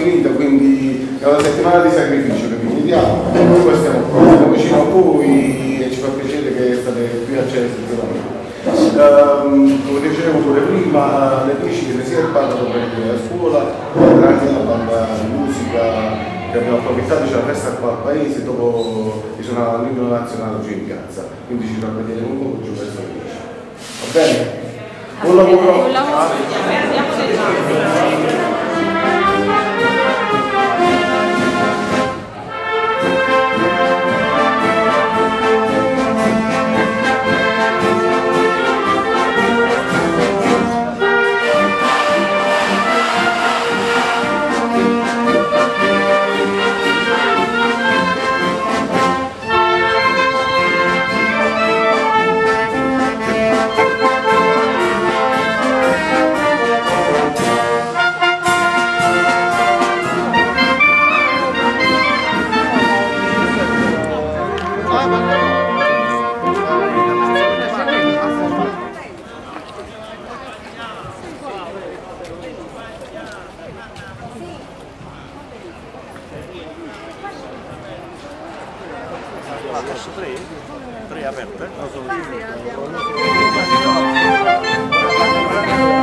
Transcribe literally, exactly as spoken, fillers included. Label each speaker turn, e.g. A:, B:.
A: finita, quindi è una settimana di sacrificio che vi chiediamo, poi stiamo, stiamo vicino a voi e ci fa piacere che state qui a Cesare. Um, come dicevo pure prima, le pesci sia il banda a scuola, anche la banda di musica che abbiamo approfittato, c'è la festa qua al paese, dopo ci sono l'inno nazionale oggi in piazza, quindi ci farà vedere un po' giù verso le pesci. Va bene? Buon lavoro! Buon lavoro!
B: tre? tre aperte?